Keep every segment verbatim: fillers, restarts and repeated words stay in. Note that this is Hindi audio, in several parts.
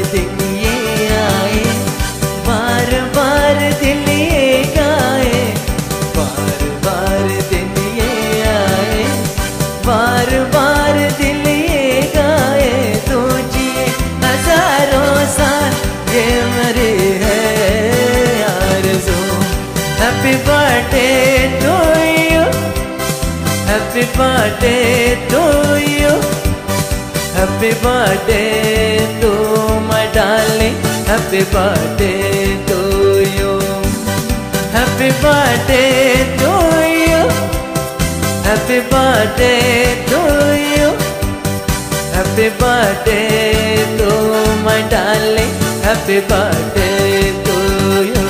दिन ये आए, बार बार दिल ये गाए, बार बार दिन ये आए, बार बार दिल ये गाए। तू जिए हजारों साल ये मरे है आरज़ू। Happy birthday to you, happy birthday to you, happy birthday to my darling, happy birthday to you, happy birthday to you, happy birthday to you, happy birthday to my darling, happy birthday to you.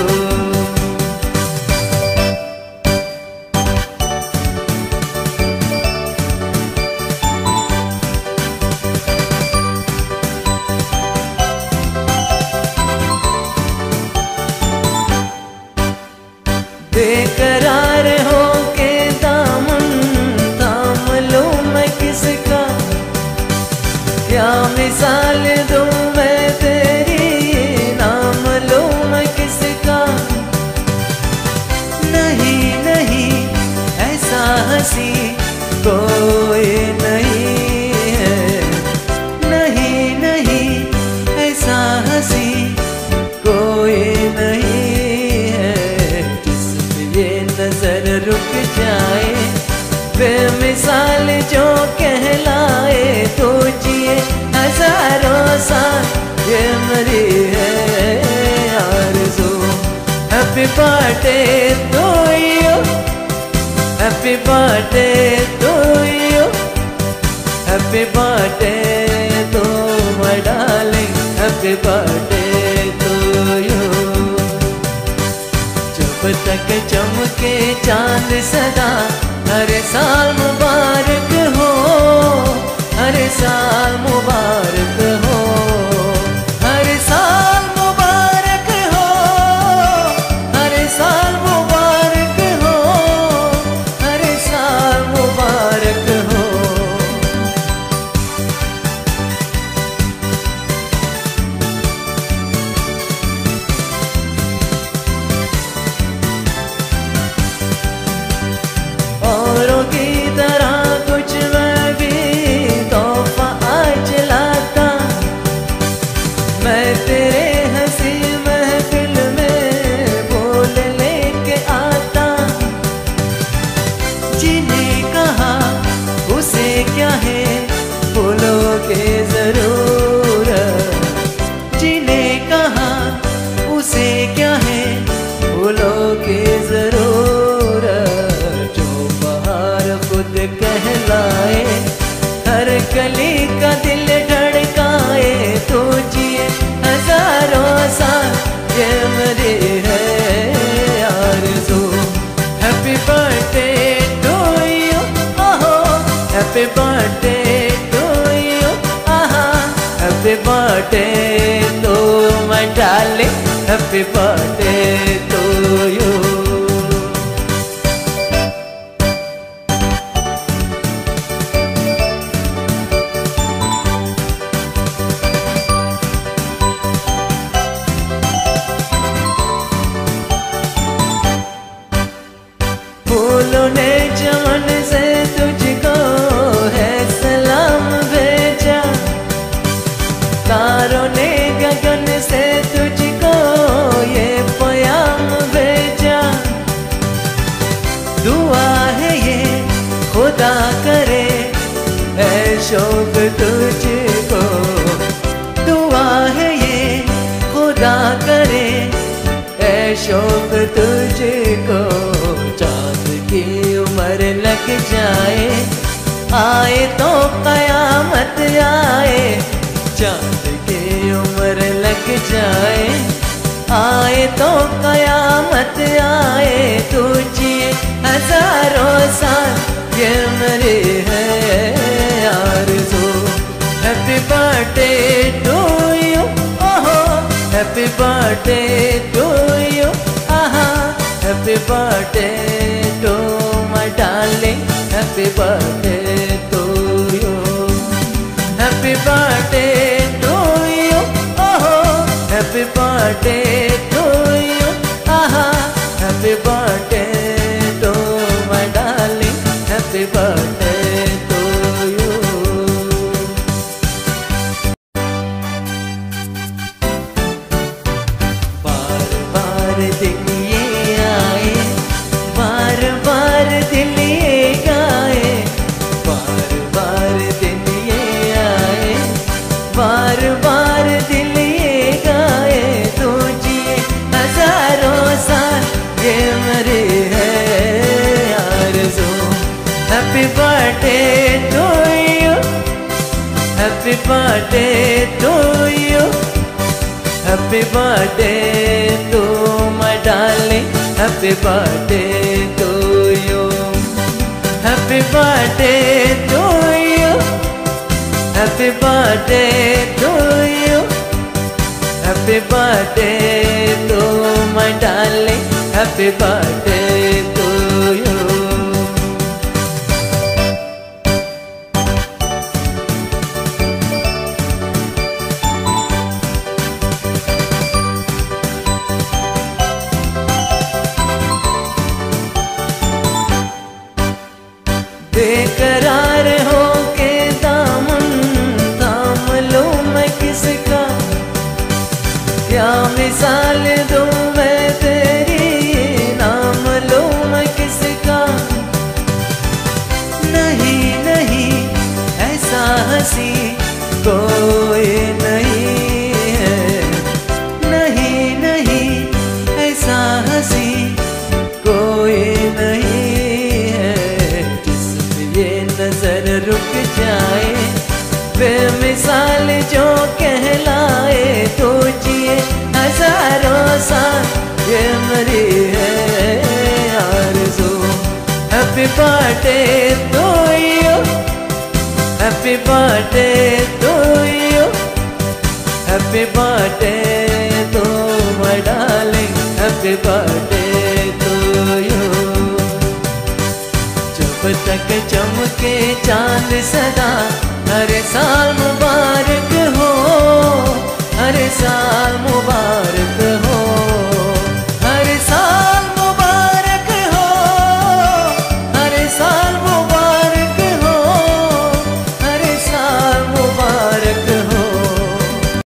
बेकरार हो के दामन थाम लूं मैं किसका, क्या मिसाल दूं मैं तेरी, नाम लूं मैं किसका। नहीं नहीं ऐसा हंसी कोई नहीं है, नहीं नहीं ऐसा हंसी कोई नहीं है, जिसमें ये नजर रुक जाए, बेमिसाल जो कहलाए। तो जिए हजारों साल ये मरी है आरज़ू। Happy birthday to you, happy birthday to you, happy birthday to my darling, happy birthday to you. जब तक चमके चांद सदा, हर साल मुबारक हो, हर साल मुबारक हो, हर साल मुबारक हो, हर साल मुबारक हो, हर साल मुबारक हो। औरों की तरह कुछ मैं भी तोहफा आज लाता, मैं तेरे हंसी महफिल में बोल लेके आता। जिन्हें कहा उसे क्या है बोलोगे जरूर, जिन्हें कहा उसे क्या है बोलोगे जरूर। जो बहार खुद कहलाए, हर कली का दिल धड़काए। तो जिए हजारों साल ये मरे है आरज़ू। हैप्पी बर्थडे टू यू, ओहो हैप्पी बर्थडे टू यू, आहा happy birthday to my darling, happy birthday to you. फूलों ने चमन से तुझको है सलाम भेजा, तारों ने गगन से तुझको ये प्याम भेजा। दुआ है ये खुदा करे है शौक तुझको, दुआ है ये खुदा करे है शौक तुझको। चांद की उम्र लग जाए, आए तो कयामत आए। चांद की उम्र लग जाए, आए तो कयामत आए। तुझे हजारों साल ये मरे है आरज़ू। हैप्पी बर्थडे टू यू, ओहो हैप्पी बर्थडे टू यू, आहा happy birthday to my darling, happy birthday to you, happy birthday to you, ओहो Happy birthday to you. Happy birthday to my darling. Happy birthday to you. Happy birthday to you. Happy birthday to you. Happy birthday to my darling. Happy birthday to you. बेकरार हो के दामन थाम लो मैं किसका, क्या मिसाल दूं मैं तेरी, नाम लो मैं किसका। नहीं नहीं ऐसा हंसी कोई नहीं है, नहीं नहीं ऐसा हंसी कोई नहीं है, जिसमें ये नजर रुक जाए, बेमिसाल जो कहलाए, तो जिए हजारों साल ये मेरी है आरज़ू। Happy birthday to you, happy birthday to you, happy birthday to my darling, happy birthday to you. जब तक चमके चांद सदा, हर साल मुबारक हो, हर साल मुबारक